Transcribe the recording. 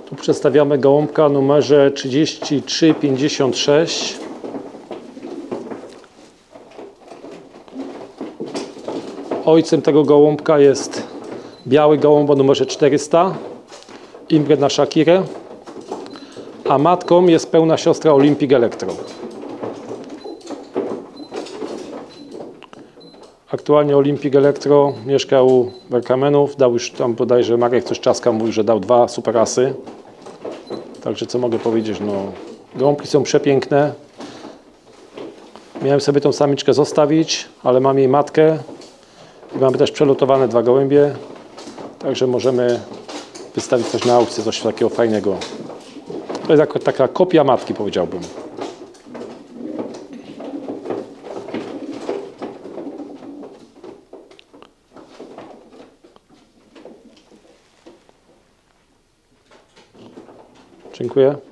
Tu przedstawiamy gołąbka o numerze 3356. Ojcem tego gołąbka jest biały gołąb o numerze 400, Imbred na Shakirę, a matką jest pełna siostra Olympic Electro. Aktualnie Olympic Electro mieszka u Berkamenów, dał już tam bodajże Marek coś czaska, mówi, że dał 2 superasy. Także co mogę powiedzieć, no gołąbki są przepiękne. Miałem sobie tą samiczkę zostawić, ale mam jej matkę. I mamy też przelotowane 2 gołębie. Także możemy wystawić coś na aukcję, coś takiego fajnego. To jest taka kopia matki, powiedziałbym. Dziękuję.